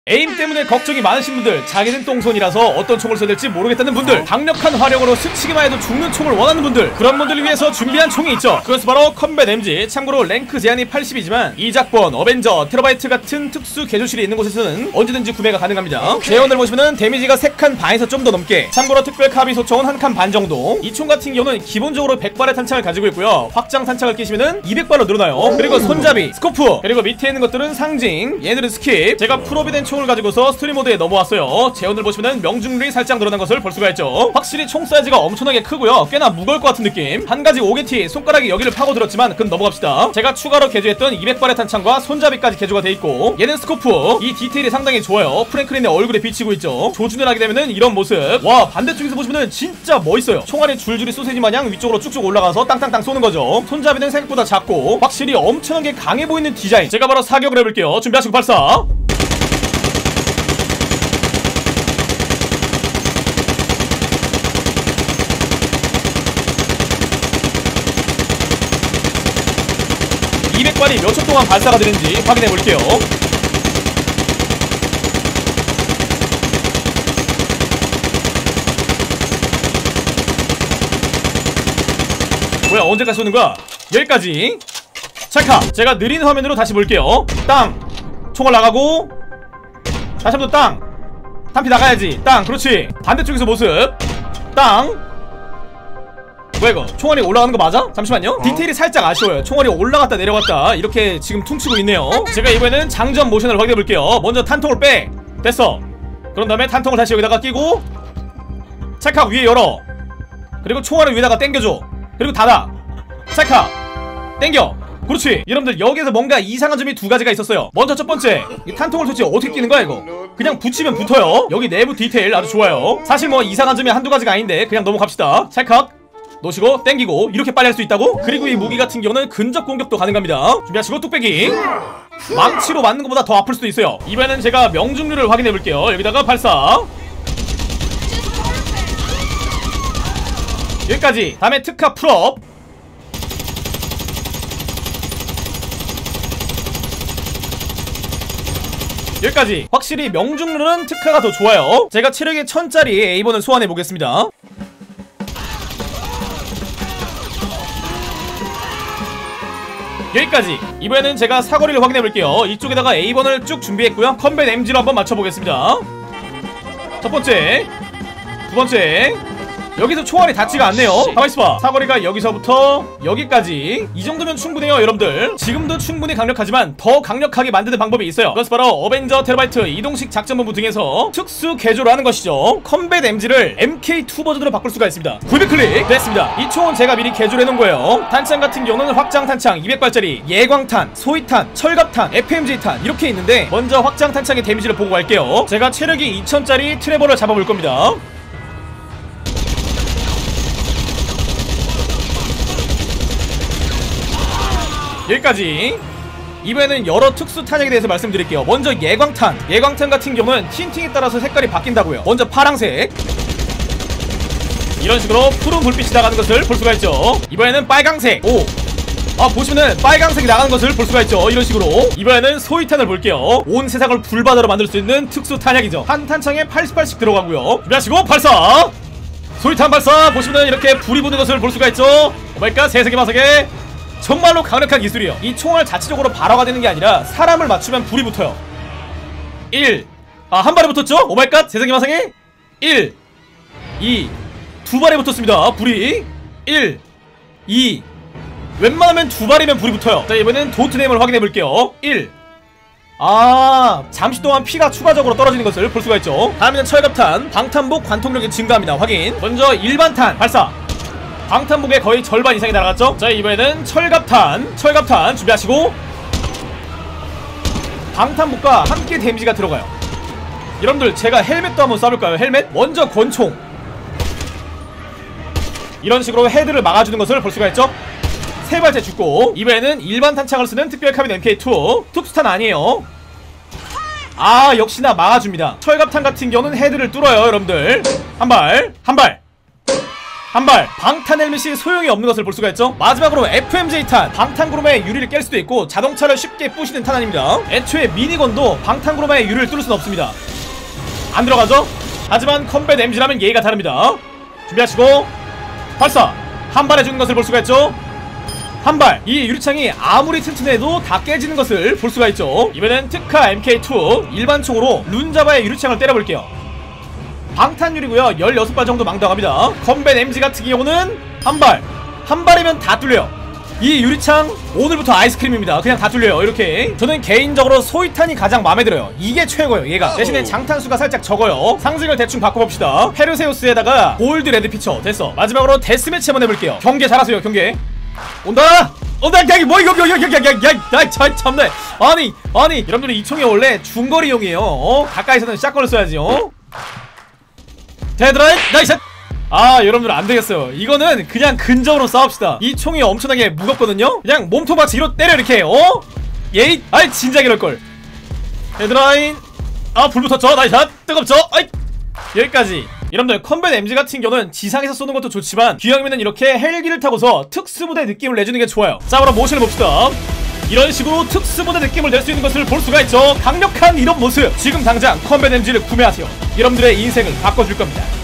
에임 때문에 걱정이 많으신 분들, 자기는 똥손이라서 어떤 총을 써야 될지 모르겠다는 분들, 강력한 화력으로 스치기만 해도 죽는 총을 원하는 분들, 그런 분들을 위해서 준비한 총이 있죠. 그것은 바로 컴뱃 MG. 참고로 랭크 제한이 80이지만 이작권, 어벤져, 테러바이트 같은 특수 개조실이 있는 곳에서는 언제든지 구매가 가능합니다. 제원을 보시면은 데미지가 3칸 반에서 좀 더 넘게, 참고로 특별 카비 소총은 1칸 반 정도. 이 총 같은 경우는 기본적으로 100발의 탄창을 가지고 있고요, 확장 탄창을 끼시면은 200발로 늘어나요. 그리고 손잡이, 스코프, 그리고 밑에 있는 것들은 상징, 얘들은 스킵. 제가 풀업이 된 총을 가지고서 스토리 모드에 넘어왔어요. 제원을 보시면은 명중률이 살짝 늘어난 것을 볼 수가 있죠. 확실히 총 사이즈가 엄청나게 크고요, 꽤나 무거울 것 같은 느낌. 한 가지 오게티, 손가락이 여기를 파고들었지만 그건 넘어갑시다. 제가 추가로 개조했던 200발의 탄창과 손잡이까지 개조가 돼 있고, 얘는 스코프. 이 디테일이 상당히 좋아요. 프랭클린의 얼굴에 비치고 있죠. 조준을 하게 되면은 이런 모습. 와, 반대쪽에서 보시면은 진짜 멋있어요. 총알이 줄줄이 소세지 마냥 위쪽으로 쭉쭉 올라가서 땅땅땅 쏘는 거죠. 손잡이는 생각보다 작고 확실히 엄청나게 강해 보이는 디자인. 제가 바로 사격을 해볼게요. 준비하시고 발사. 발이 몇 초 동안 발사가 되는지 확인해 볼게요. 뭐야, 언제까지 쏘는 거야? 여기까지. 찰카. 제가 느린 화면으로 다시 볼게요. 땅. 총알 나가고, 다시 한번 땅. 탄피 나가야지. 땅. 그렇지. 반대쪽에서 모습. 땅. 뭐야 이거, 총알이 올라가는 거 맞아? 잠시만요. 디테일이 살짝 아쉬워요. 총알이 올라갔다 내려갔다 이렇게 지금 퉁치고 있네요. 제가 이번에는 장전 모션을 확인해 볼게요. 먼저 탄통을 빼. 됐어. 그런 다음에 탄통을 다시 여기다가 끼고, 찰칵 위에 열어. 그리고 총알을 위에다가 당겨줘. 그리고 닫아. 찰칵 당겨. 그렇지. 여러분들, 여기에서 뭔가 이상한 점이 두 가지가 있었어요. 먼저 첫 번째, 이 탄통을 도대체 어떻게 끼는 거야 이거. 그냥 붙이면 붙어요. 여기 내부 디테일 아주 좋아요. 사실 뭐 이상한 점이 한두 가지가 아닌데 그냥 넘어갑시다. 찰칵 놓으시고 땡기고 이렇게 빨리 할 수 있다고? 그리고 이 무기 같은 경우는 근접 공격도 가능합니다. 준비하시고 뚝배기. 망치로 맞는 것보다 더 아플 수도 있어요. 이번에는 제가 명중률을 확인해 볼게요. 여기다가 발사. 여기까지. 다음에 특화 풀업. 여기까지. 확실히 명중률은 특화가 더 좋아요. 제가 체력이 1000짜리 A번을 소환해 보겠습니다. 여기까지. 이번에는 제가 사거리를 확인해 볼게요. 이쪽에다가 A번을 쭉 준비했고요. 컴뱃 MG로 한번 맞춰보겠습니다. 첫 번째, 두 번째. 여기서 총알이 닿지가 않네요. 가만있어봐. 사거리가 여기서부터 여기까지. 이 정도면 충분해요 여러분들. 지금도 충분히 강력하지만 더 강력하게 만드는 방법이 있어요. 그것은 바로 어벤져, 테러바이트, 이동식 작전본부 등에서 특수 개조를 하는 것이죠. 컴뱃 MG를 MK2 버전으로 바꿀 수가 있습니다. 구입클릭 됐습니다. 이 총은 제가 미리 개조를 해놓은 거예요. 탄창 같은 경우는 확장 탄창 200발짜리, 예광탄, 소위탄, 철갑탄, FMG탄 이렇게 있는데, 먼저 확장 탄창의 데미지를 보고 갈게요. 제가 체력이 2000짜리 트레버를 잡아볼 겁니다. 여기까지. 이번에는 여러 특수 탄약에 대해서 말씀드릴게요. 먼저 예광탄. 예광탄 같은 경우는 틴팅에 따라서 색깔이 바뀐다고요. 먼저 파랑색. 이런 식으로 푸른 불빛이 나가는 것을 볼 수가 있죠. 이번에는 빨강색. 오, 보시면은 빨강색이 나가는 것을 볼 수가 있죠. 이런 식으로. 이번에는 소위탄을 볼게요. 온 세상을 불바다로 만들 수 있는 특수 탄약이죠. 한 탄창에 80발씩 들어가고요. 준비하시고 발사. 소위탄 발사. 보시면은 이렇게 불이 붙는 것을 볼 수가 있죠. 오마이갓, 세세계 마석에 정말로 강력한 기술이에요. 이 총알 자체적으로 발화가 되는 게 아니라 사람을 맞추면 불이 붙어요. 1. 한 발에 붙었죠? 오마이갓, 세상에 마상에 1, 2. 두 발에 붙었습니다. 불이 1, 2. 웬만하면 두 발이면 불이 붙어요. 자, 이번엔 도트네임을 확인해 볼게요. 1. 잠시 동안 피가 추가적으로 떨어지는 것을 볼 수가 있죠. 다음에는 철갑탄. 방탄복 관통력이 증가합니다. 확인. 먼저 일반탄 발사. 방탄복의 거의 절반 이상이 날아갔죠? 자, 이번에는 철갑탄. 철갑탄 준비하시고, 방탄복과 함께 데미지가 들어가요. 여러분들, 제가 헬멧도 한번 쏴볼까요? 헬멧? 먼저 권총. 이런 식으로 헤드를 막아주는 것을 볼 수가 있죠? 세 발째 죽고. 이번에는 일반 탄창을 쓰는 특별 카빈 MK2. 특수탄 아니에요. 역시나 막아줍니다. 철갑탄 같은 경우는 헤드를 뚫어요 여러분들. 한 발, 한 발. 한발 방탄 헬멧이 소용이 없는 것을 볼 수가 있죠. 마지막으로 FMJ 탄, 방탄구름의 유리를 깰 수도 있고 자동차를 쉽게 부시는 탄환입니다. 애초에 미니건도 방탄구름의 유리를 뚫을 수는 없습니다. 안 들어가죠? 하지만 컴뱃 MG라면 예의가 다릅니다. 준비하시고 발사! 한 발에 죽는 것을 볼 수가 있죠. 한 발! 이 유리창이 아무리 튼튼해도 다 깨지는 것을 볼 수가 있죠. 이번엔 특카 MK2 일반 총으로 룬자바의 유리창을 때려볼게요. 방탄 유리고요. 16발 정도 망당합니다. 컴뱃 MG 같은 경우는 한 발! 한 발이면 다 뚫려요. 이 유리창 오늘부터 아이스크림입니다. 그냥 다 뚫려요. 이렇게. 저는 개인적으로 소위탄이 가장 마음에 들어요. 이게 최고예요. 얘가 대신에 장탄수가 살짝 적어요. 상징을 대충 바꿔봅시다. 페르세우스에다가 골드 레드 피처. 됐어. 마지막으로 데스매치 한번 해볼게요. 경계 잘하세요. 경계 온다! 온다! 야, 뭐 이거 참네. 아니 여러분들 이 총이 원래 중거리용이에요. 가까이서는 샷건을 써야지요. 데드라인 나이스! 여러분들 안되겠어요. 이거는 그냥 근접으로 싸웁시다. 이 총이 엄청나게 무겁거든요. 그냥 몸통같이 이로 때려 이렇게. 예이! 아이 진작 이럴걸. 헤드라인. 불 붙었죠. 나이샷. 뜨겁죠. 아이 여기까지. 여러분들 컴뱃 MG 같은 경우는 지상에서 쏘는 것도 좋지만 기왕이면 이렇게 헬기를 타고서 특수부대 느낌을 내주는 게 좋아요. 자 그럼 모션을 봅시다. 이런 식으로 특수부대 느낌을 낼 수 있는 것을 볼 수가 있죠. 강력한 이런 모습 지금 당장 컴뱃 MG를 구매하세요. 여러분들의 인생을 바꿔줄 겁니다.